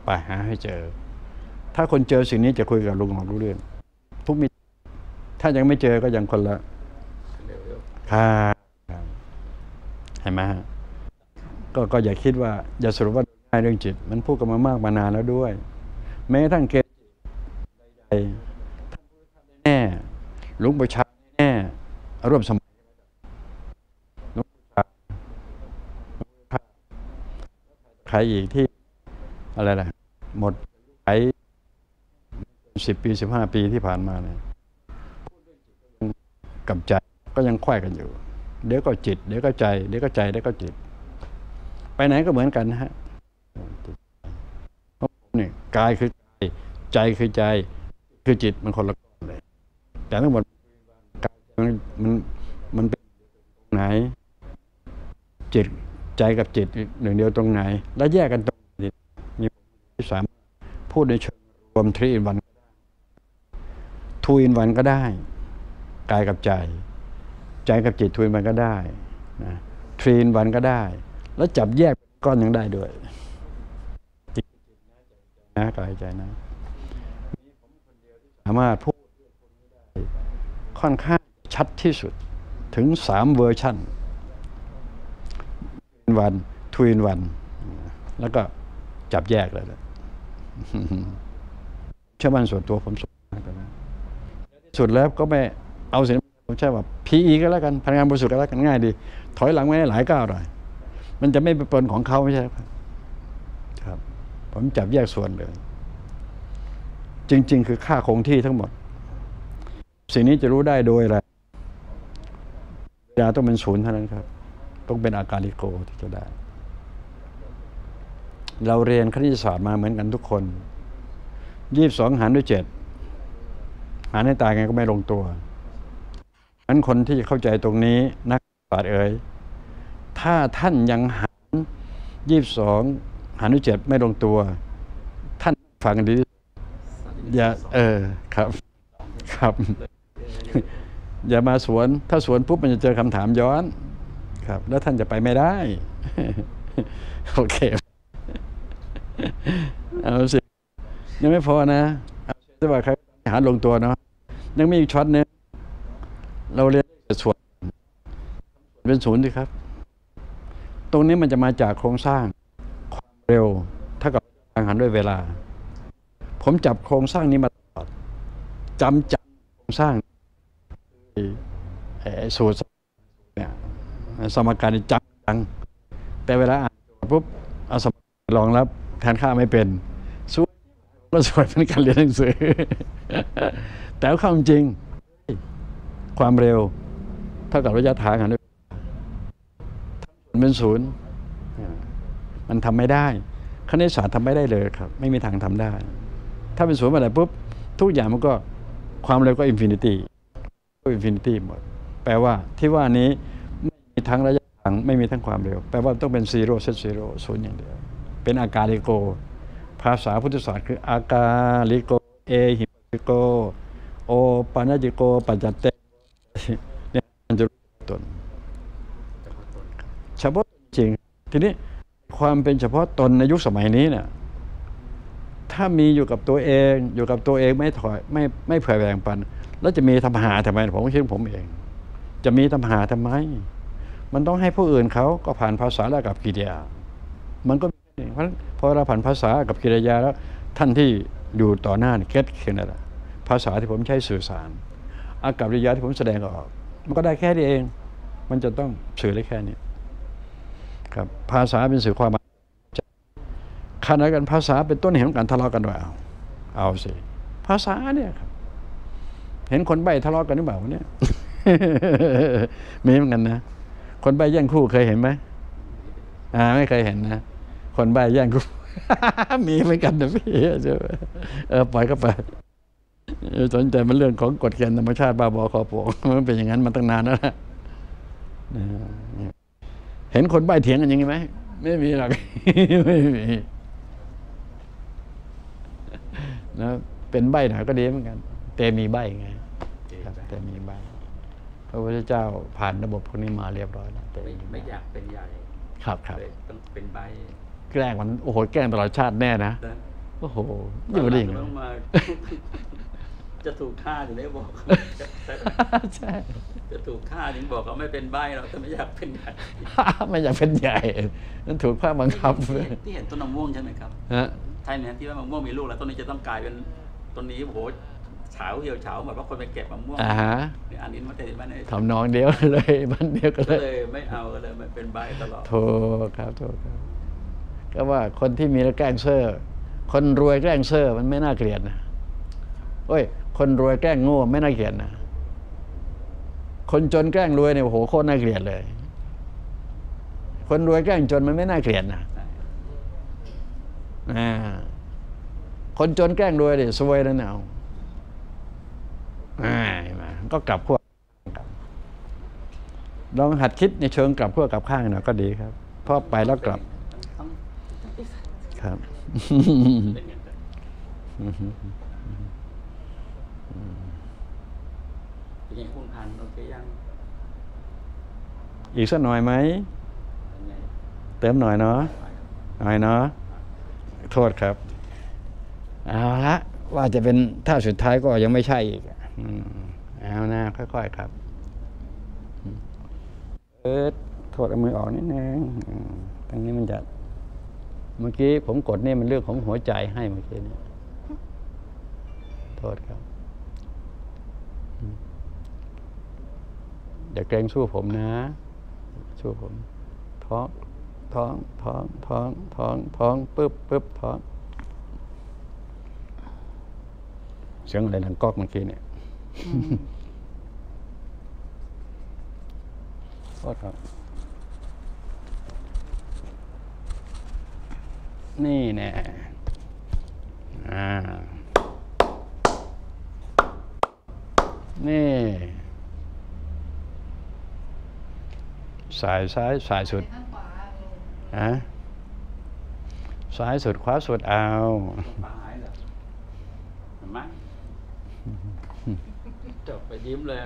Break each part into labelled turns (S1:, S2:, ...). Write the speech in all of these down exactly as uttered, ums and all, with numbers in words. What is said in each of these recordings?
S1: ไปหาให้เจอถ้าคนเจอสิ่งนี้จะคุยกับลุงหอกรู้เรื่องทุกมิถ้ายังไม่เจอก็ยังคนละค่ะเห็นไหมก็ก็อย่าคิดว่าอย่าสรุปว่าเรื่องจิตมันพูดกันมามากมานานแล้วด้วยแม้ทั้งเกศใดๆแน่หลวงปู่ชาแน่ร่วมสมัยหลวงปู่ชาใครอีกที่อะไรล่ะหมดไอ้สิบปีสิบห้าปีที่ผ่านมาเนี่ยกับใจก็ยังควายกันอยู่เดี๋ยวก็จิตเดี๋ยวก็ใจเดี๋ยวก็ใจเดี๋ยวก็จิตไปไหนก็เหมือนกันนะฮะนี่กายคือใจใจคือใจคือจิตมันคนละก้อนเลยแต่ทั้งหมดกายมันมันมันเป็นตรงไหนจิตใจกับจิตหนึ่งเดียวตรงไหนแล้วแยกกันตรงนี้มีสามพูดในเชิงรวมทรีอินวันทูอินวันก็ได้กายกับใจใจกับจิตทูอินวันก็ได้นะทรีอินวันก็ได้แล้วจับแยกก้อนยังได้ด้วยจิตนะกายใจนะสามารถพูดค่อนข้างชัดที่สุดถึงสามเวอร์ชันวันทูอินวันแล้วก็จับแยกเลยแหละเชื่อมั่นส่วนตัวผมสุดสุดแล้วก็ไม่เอาสิ่งผมใช่ว่า พี อี ก็แล้วกันพลังงานบริสุทธิ์ก็แล้วกันง่ายดีถอยหลังไม่ได้หลายก้าวหน่อยมันจะไม่เป็นปนของเขาไม่ใช่ครับครับผมจับแยกส่วนเลยจริงๆคือค่าคงที่ทั้งหมดสิ่งนี้จะรู้ได้โดยอะไรเวลาต้องเป็นศูนย์เท่านั้นครับต้องเป็นอาการลิโกที่จะได้เราเรียนคณิตศาสตร์มาเหมือนกันทุกคนยี่สิบสองหารด้วยเจ็ดหารให้ตายไงก็ไม่ลงตัวงั้นคนที่เข้าใจตรงนี้นักศาสตร์เอ๋ยถ้าท่านยังหารยี่สิบสองหารด้วยเจ็ดไม่ลงตัวท่านฟังกันดีอย่าเออครับครับอย่ามาสวนถ้าสวนปุ๊บมันจะเจอคำถามย้อนครับแล้วท่านจะไปไม่ได้โอเคเอาสิยังไม่พอนะจะว่าใครหาลงตัวเนาะยังมีอีกช็อตนึงเราเรียนส่วนเป็นศูนย์สิครับตรงนี้มันจะมาจากโครงสร้างความเร็วเท่ากับทางหันด้วยเวลาผมจับโครงสร้างนี้มาตลอดจำจับโครงสร้างสูตรเนี่ยสมการจังจังแต่เวลาอ่านปุ๊บเอาสมการรองรับแทนค่าไม่เป็นสู้ก็สวยเป็นการเรียนหนังสือแต่ความจริงความเร็วเท่ากับระยะทางหันด้วยเป็นศูนย์มันทำไม่ได้คณิตศาสตร์ทำไม่ได้เลยครับไม่มีทางทำได้ถ้าเป็นศูนย์เมื่อไหร่ปุ๊บทุกอย่างมันก็ความเร็วก็อินฟินิตี้ก็อินฟินิตี้หมดแปลว่าที่ว่านี้ไม่มีทั้งระยะทางไม่มีทั้งความเร็วแปลว่าต้องเป็นซีโร่เซตซีโร่ศูนย์อย่างเดียวเป็นอาการลิโกภาษาพุทธศาสตร์คืออาการลิโกเอหิปิโกโอปัญญิโกปัจจเตเนี่ยมันจะรู้ตนเฉพาะจริงทีนี้ความเป็นเฉพาะตนในยุคสมัยนี้เนี่ยถ้ามีอยู่กับตัวเองอยู่กับตัวเองไม่ถอยไม่ไม่เผื่อแบ่งปันแล้วจะมีทำหาทำไมผมก็คิดผมเองจะมีทำหาทำไมมันต้องให้ผู้อื่นเขาก็ผ่านภาษาและกับกิริยามันก็เพราะพอเราผ่านภาษากับกิริยาแล้วท่านที่อยู่ต่อหน้าเก็ตแค่นั้นแหละภาษาที่ผมใช้สื่อสารอากับกิริยาที่ผมแสดงออกมันก็ได้แค่นี้เองมันจะต้องสื่อได้แค่นี้ครับภาษาเป็นสื่อความหมายขณะกันภาษาเป็นต้นเหตุของการทะเลาะกันว่าเอาเอาสิภาษาเนี่ยครับเห็นคนใบ้ทะเลาะกันหรือเปล่าเนี่ยมีเหมือนกันนะคนใบ้แย่งคู่เคยเห็นไหมอ่าไม่เคยเห็นนะคนใบ้แย่งคู่ มีเหมือนกันนะพี่เออปล่อยก็ไปสนใจมันเรื่องของกฎเกณฑ์ธรรมชาติบ้าบอคอปวกมันเป็นอย่างนั้นมาตั้งนานแล้วนะเห็นคนใบ้เถียงกันอย่างนี้ไหมไม่มีหรอกไม่มีนะเป็นใบ้หน่อยก็ดีเหมือนกันแต่มีใบ้ไงแต่มีใบ้พระพุทธเจ้าผ่านระบบพวกนี้มาเรียบร้อยแล้วแต่
S2: ไม่อยากเป็นใหญ่
S1: ครับครับ
S2: ต้องเป็นใบ
S1: แกล้งมันโอ้โหแกล้งตลอดชาติแน่นะโอ้โหอยู่ได้ยังไง
S2: จะถูกฆ่าถึงได้บอก
S1: ใช่
S2: จะถูกฆ่าถึงบอกเขาไม่เป็นใบ้เราแต่ไม่อยากเป็นใหญ่
S1: ไม่อยากเป็นใหญ่นั่นถูกภาคบังคับ
S2: ที่เห็นต้นมะม่วงใช่ไหมครับ
S1: ฮะ
S2: ใช่ไหมที่ว่ามะม่วงมีลูกแล้วต้นนี้จะต้องกลายเป็นต้นนี้โอ้โหเฉาเหี่ยวเฉาเหมือนว่าคนไปเก็บมะม่วงเนี่ยอันนี้มันติดมาใน
S1: ทำนองเดียวเลยบ้านเดียวกัน
S2: เลยไม่เอาเลยไม่เป็นใบตลอด
S1: ถูกครับถูกครับก็ว่าคนที่มีแล้วแกล้งเซ่อคนรวยแกล้งเซ่อมันไม่น่าเกลียดนะโอ้ยคนรวยแกล้งโง่ไม่น่าเกลียดนะคนจนแกล้งรวยเนี่ยโอ้โหโคตรน่าเกลียดเลยคนรวยแกล้งจนมันไม่น่าเกลียดนะอ่าคนจนแกล้งรวยเนี่ยซวยแล้วเนี่ยอ่าก็กลับขั้วลองหัดคิดในเชิงกลับขั้วกลับข้างหน่อยก็ดีครับเพราะไปแล้วกลับครับ
S2: เป็นยังคุณพันโอเคยัง
S1: อีกสักหน่อยไหมเติมหน่อยเนาะหน่อยเนาะโทษครับเอาละว่าจะเป็นท่าสุดท้ายก็ยังไม่ใช่อีกเอานะค่อยๆครับเออโทษเอามือออกนิดนึงตรงนี้มันจะเมื่อกี้ผมกดนี่มันเรื่องของหัวใจให้เมื่อกี้นี่โทษครับอย่าเกรงสู้ผมนะสู้ผมท้องท้องท้องท้องท้องท้องปึ๊บปึ๊บท้องเสียงอะไรดังก๊อกเมื่อกี้เนี่ยโทษครับนี่แน่อ่านี่สายซ้ายสายสุดอะซ้ายสุดขวาสุดเอา
S2: เห็นไหมจบไปยิ้มเลย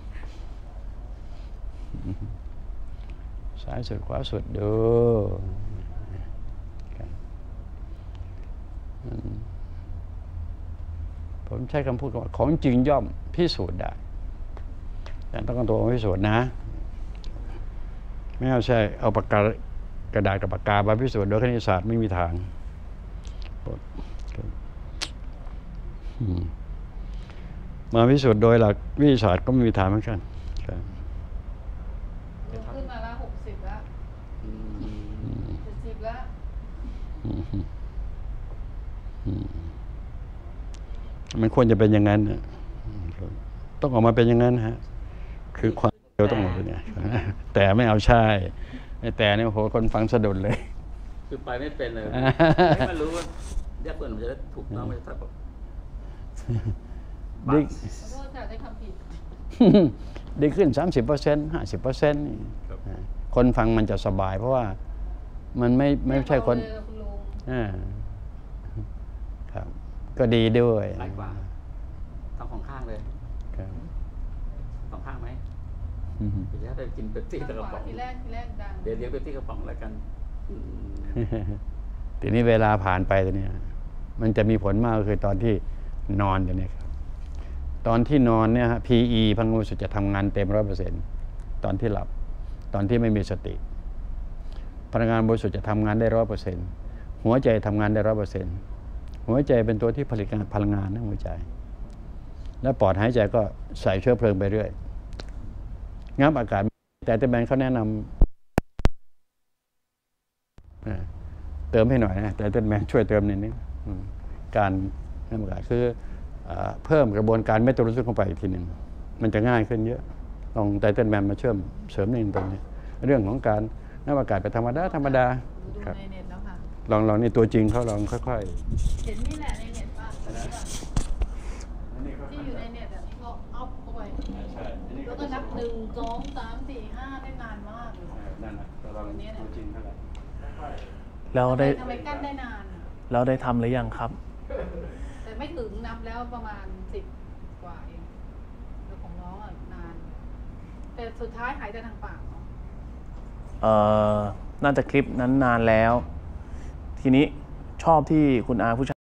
S1: ซ้ายสุดขวาสุดดูผมใช้คำพูดว่าของจริงย่อมพิสูจน์ได้แต่ต้องเอาตัวมาพิสูจน์นะไม่เอาใช่เอาปากกากระดาษกับปากกามาพิสูจน์โดยคณิตศาสตร์ไม่มีทางมาพิสูจน์โดยหลักวิทยาศาสตร์ก็ไม่มีทางเหมือนกัน
S3: ขึ้นมาละหกสิบแล้วเจ็ดสิบแล้ว
S1: มันควรจะเป็นอย่างนั้นต้องออกมาเป็นอย่างนั้นฮะคือความเดียวต้องออกเป็นอย่างแต่ไม่เอาใช่แต่เนี่ยโหคนฟังสะดุดเลย
S2: คือไปไม่เป็นเลยไม่รู้ว่าเรียกเปิดมันจะได้ถูกต้องไม่ใช่แบบ
S1: ดี
S3: โทษค่ะได้คำผิด
S1: ดีขึ้นสามสิบเปอร์เซ็นต์ห้าสิบเปอร์เซ็นต์คนฟังมันจะสบายเพราะว่ามันไม่ไม่ใช่คนอ่าครับก็ดีด้วย
S2: หลายกว่าทั้งสองข้างเลย
S1: ครับ
S2: สองข้างไหมเดี๋ยวจะกินเป๊ปซี่กระป๋อง
S3: ทีแรกทีแรกดัง
S2: เดี๋ยวเดี๋ยวเป๊ปซี่กระป๋องแล้วกัน
S1: ทีนี้เวลาผ่านไปตัวเนี้ยมันจะมีผลมากคือตอนที่นอนตัวนี้ครับตอนที่นอนเนี่ยฮะ พี อี พลังงานบริสุทธิ์จะทำงานเต็มร้อยเปอร์เซ็นต์ตอนที่หลับตอนที่ไม่มีสติพลังงานบริสุทธิ์จะทำงานได้ร้อยเปอร์เซ็นต์หัวใจทำงานได้ร้อยเปอร์เซ็นต์หัวใจเป็นตัวที่ผลิตพลังงานนะหัวใจแล้วปอดหายใจก็ใส่เชื้อเพลิงไปเรื่อยงับอากาศแต่แต่แบงค์เขาแนะนำเติมให้หน่อยนะแต่แต่แบงค์ช่วยเติมนิดนึงการงับอากาศคือเพิ่มกระบวนการเมตาบอลิซึมเข้าไปอีกทีหนึ่งมันจะง่ายขึ้นเยอะลองไตเติ้ลแมนมาเชื่อมเสริมในตรงนี้เรื่องของการงับอากาศไปธรรมดาธรรมดาครับลองลองในตัวจริงเขาลองค่อย
S3: ๆเห็นนี่แหละในเน็ตป่ะที่อยู่ในเน็ตแบบนี้ก็อัพเข้าไปแล้วก็นับหนึ่งสองสามสี่ห้าได้นานมากเลย
S1: นั่นแหละเราลองตัวจริงเท่าไหร่
S3: เราได้ทำไมกั้นได้นาน
S4: เราได้ทำหรือยังครับ
S3: แต่ไม่ถึงนับแล้วประมาณสิบกว่าเองแล้วของน้องอ่ะนานแต่สุดท้ายหายใจทางปากเนาะ
S4: เอ่อน่าจะคลิปนั้นนานแล้วทีนี้ชอบที่คุณอาผู้ชาย